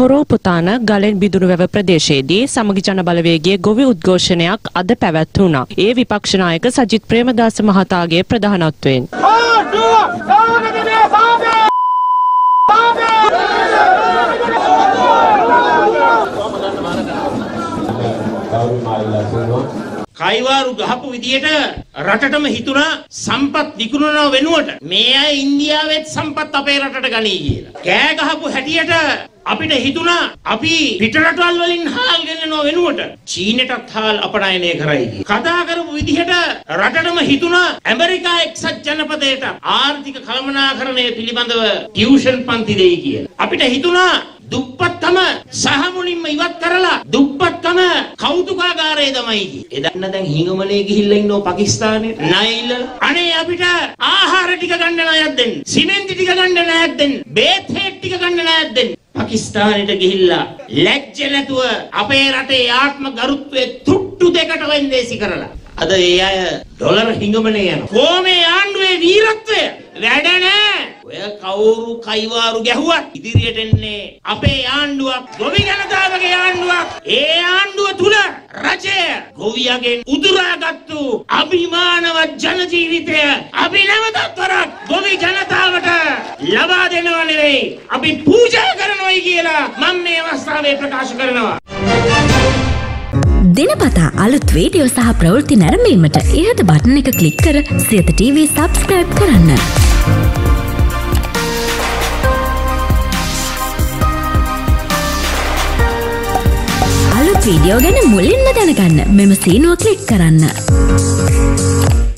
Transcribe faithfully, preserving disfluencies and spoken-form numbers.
හොරෝපුතාන ගලෙන් බිදුණු වැව ප්‍රදේශයේදී සමගි ජන බලවේගයේ ගොවි උද්ඝෝෂණයක් අද පැවැත්වුණා. ඒ විපක්ෂ නායක සජිත් ප්‍රේමදාස මහතාගේ ප්‍රධානත්වයෙන්. කයිවාරු ගහපු විදියට රටටම හිතුණා සම්පත් විකුණනව වෙනුවට මේ අය ඉන්දියාවෙත් සම්පත් අපේ රටට ගනී කියලා. කෑ ගහපු හැටියට අපිට හිතුණා අපි පිට රටවල් වලින් හාල් ගෙන්නනව වෙනුවට චීනෙටත් හාල් අපනයනය කරයි කියලා. කතා කරපු විදිහට රටටම හිතුණා ඇමරිකා එක්සත් ජනපදයට ආර්ථික කළමනාකරණය පිළිබඳව ටියුෂන් පන්ති දෙයි කියලා. අපිට හිතුණා දුප්පත්කම සහ මුලින්ම ඉවත් කරලා දුප්පත්කම කෞතුකාගාරයේ තමයි කියේ. එදන්න දැන් හිඟමනේ ගිහිල්ලා ඉන්නෝ පාකිස්තානේ නයිල. අනේ අපිට ආහාර ටික ගන්න ණයක් දෙන්න. සිමෙන්ති ටික ගන්න ණයක් දෙන්න. බේත් හේක් ටික ගන්න ණයක් දෙන්න. පාකිස්තානෙට ගිහිල්ලා ලැජ්ජ නැතුව අපේ රටේ ආත්ම ගරුත්වයේ තුට්ටු දෙකට වෙන්දේසි කරලා. අද ඒ අය ඩොලර් හිඟමනේ යනවා. කොහොමේ ආණ්ඩුවේ වීරත්වය වැඩ නැහැ. ඔය කවුරු කයිවාරු ගැහුවත් ඉදිරියට එන්නේ අපේ ආණ්ඩුවක්, ගොවි ජනතාවගේ ආණ්ඩුවක්. ඒ ආණ්ඩුව තුල රජය ගොවියගෙන් උදුරාගත්තු අභිමානවත් ජන ජීවිතය අපි නැවතත් වරක් ගොවි ජනතාවට ලබා දෙනවා නෙවෙයි අපි පූජා කරනවායි කියලා මම මේ අවස්ථාවේ ප්‍රකාශ කරනවා. දිනපතා අලුත් වීඩියෝ සහ ප්‍රවෘත්ති නැරඹීමට ඉහත බටන් එක ක්ලික් කර සියත ටීවී සබ්ස්ක්‍රයිබ් කරන්න. අලුත් වීඩියෝ ගැන මුලින්ම දැනගන්න මෙම සීනුව ක්ලික් කරන්න.